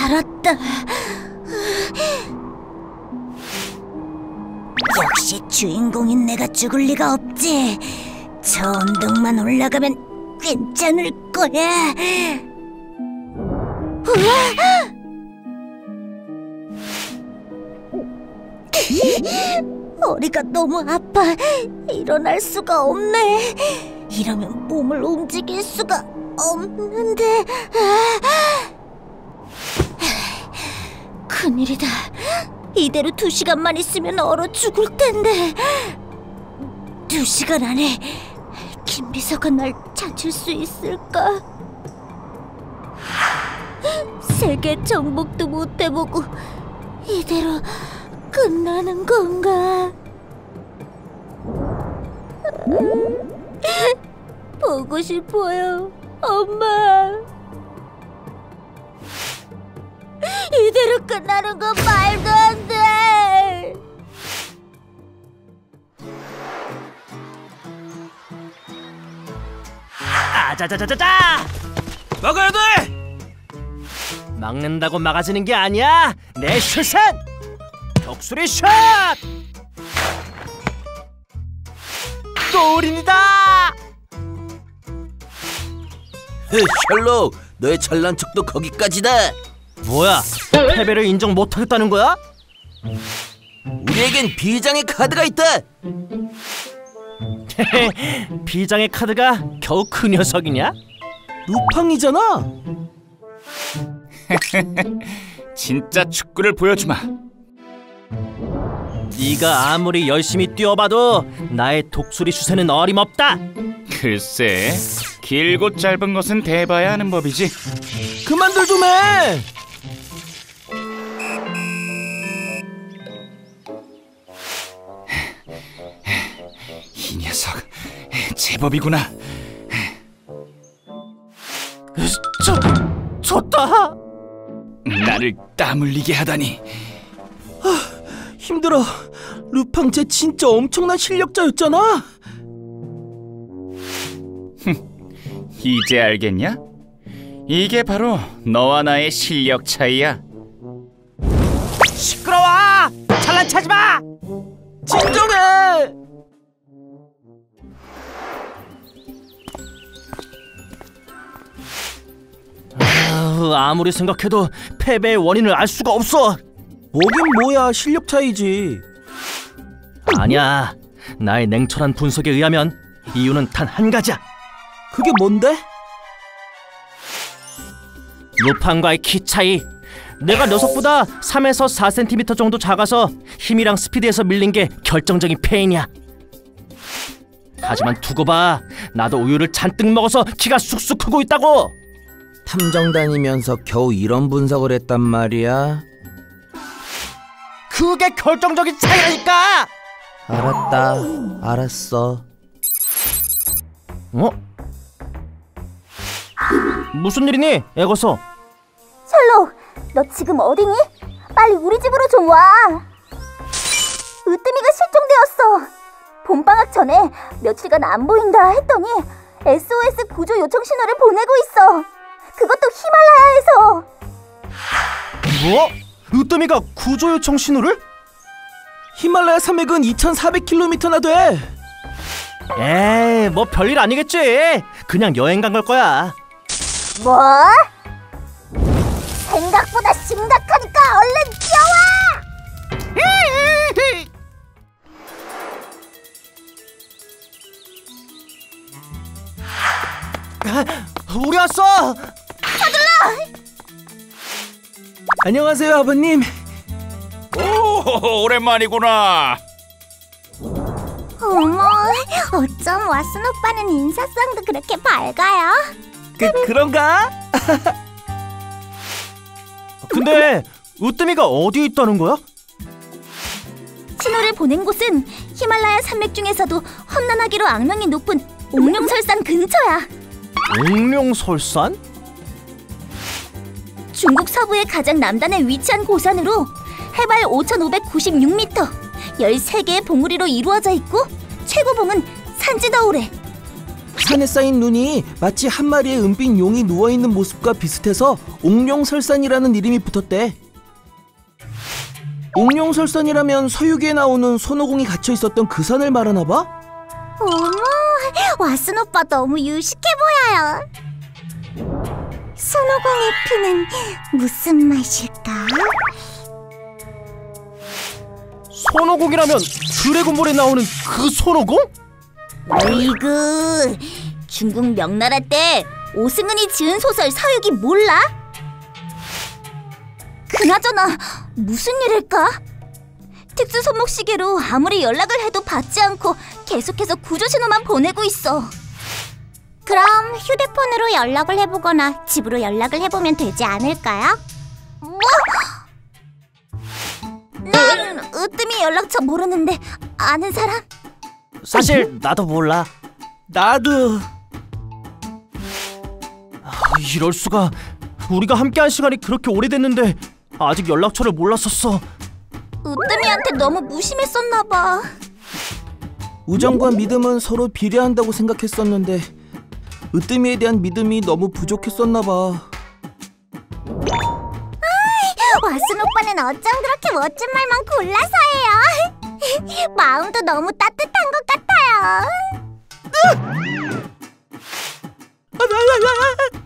알았다. 역시 주인공인 내가 죽을 리가 없지. 저 언덕만 올라가면 괜찮을 거야. 허리가 너무 아파. 일어날 수가 없네. 이러면 몸을 움직일 수가 없는데. 큰일이다. 이대로 2시간만 있으면 얼어 죽을 텐데. 2시간 안에 김비서가 날 찾을 수 있을까? 세계 정복도 못 해보고 이대로 끝나는 건가? 보고 싶어요, 엄마. 이대로 끝나는 건 말도 안 돼. 아자자자자자! 막아야 돼! 막는다고 막아지는 게 아니야. 내 슛은 독수리 슛! 골인이다! 셜록, 너의 잘난 척도 거기까지다. 뭐야? 패배를 인정 못하겠다는 거야? 우리에겐 비장의 카드가 있다. 비장의 카드가 겨우 그 녀석이냐? 루팡이잖아. 진짜 축구를 보여주마. 네가 아무리 열심히 뛰어봐도 나의 독수리 슛에는 어림없다. 글쎄, 길고 짧은 것은 대봐야 하는 법이지. 그만들 좀 해. 이 녀석 제법이구나. 졌다. 나를 땀 흘리게 하다니. 힘들어. 루팡 쟤 진짜 엄청난 실력자였잖아. 이제 알겠냐? 이게 바로 너와 나의 실력 차이야. 시끄러워! 잘난 체하지 마! 진정해. 아무리 생각해도 패배의 원인을 알 수가 없어. 뭐긴 뭐야, 실력 차이지. 아니야. 나의 냉철한 분석에 의하면 이유는 단 한 가지야. 그게 뭔데? 루팡과의 키 차이. 내가 녀석보다 3에서 4cm 정도 작아서 힘이랑 스피드에서 밀린 게 결정적인 패인이야. 하지만 두고 봐. 나도 우유를 잔뜩 먹어서 키가 쑥쑥 크고 있다고. 탐정 다니면서 겨우 이런 분석을 했단 말이야. 그게 결정적인 차이라니까. 알았다. 알았어. 어? 무슨 일이니, 애거서? 셜록, 너 지금 어디니? 빨리 우리 집으로 좀 와. 으뜸이가 실종되었어. 봄방학 전에 며칠간 안 보인다 했더니 SOS 구조 요청 신호를 보내고 있어. 그것도 히말라야에서. 뭐? 으뜸이가 구조 요청 신호를? 히말라야 산맥은 2,400km나 돼. 에이, 뭐 별일 아니겠지. 그냥 여행 간 걸 거야. 뭐? 생각보다 심각하니까 얼른 뛰어와! 우리 왔어! 안녕하세요, 아버님. 오, 오랜만이구나. 어머, 어쩜 왓슨 오빠는 인사성도 그렇게 밝아요? 그런가? 근데 으뜸이가 어디에 있다는 거야? 신호를 보낸 곳은 히말라야 산맥 중에서도 험난하기로 악명이 높은 옥룡설산 근처야. 옥룡설산? 중국 서부의 가장 남단에 위치한 고산으로 해발 5,596m, 13개의 봉우리로 이루어져 있고 최고봉은 산지더우래. 산에 쌓인 눈이 마치 한 마리의 은빛 용이 누워있는 모습과 비슷해서 옥룡설산이라는 이름이 붙었대. 옥룡설산이라면 서유기에 나오는 손오공이 갇혀있었던 그 산을 말하나 봐? 어머, 왓슨 오빠 너무 유식해 보여요. 손오공의 피는 무슨 맛일까? 손오공이라면 드래곤볼에 나오는 그 손오공? 어이구, 중국 명나라 때 오승은이 지은 소설 서유기 몰라? 그나저나 무슨 일일까? 특수 손목시계로 아무리 연락을 해도 받지 않고 계속해서 구조 신호만 보내고 있어. 그럼 휴대폰으로 연락을 해보거나 집으로 연락을 해보면 되지 않을까요? 뭐? 난 으뜸이 연락처 모르는데 아는 사람? 사실 나도 몰라. 나도. 이럴 수가. 우리가 함께한 시간이 그렇게 오래됐는데 아직 연락처를 몰랐었어. 으뜸이한테 너무 무심했었나 봐. 우정과 믿음은 서로 비례한다고 생각했었는데 으뜸이에 대한 믿음이 너무 부족했었나 봐. 왓슨 오빠는 어쩜 그렇게 멋진 말만 골라서 해요? 마음도 너무 따뜻한 것 같아요.